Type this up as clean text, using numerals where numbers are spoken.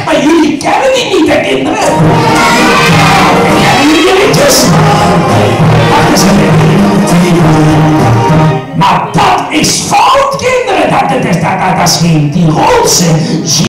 maar jullie kennen die niet, hè, kinderen? Kennen jullie die liedjes? Wacht eens even. Maar dat is fout, kinderen. Dat is geen Tirolse.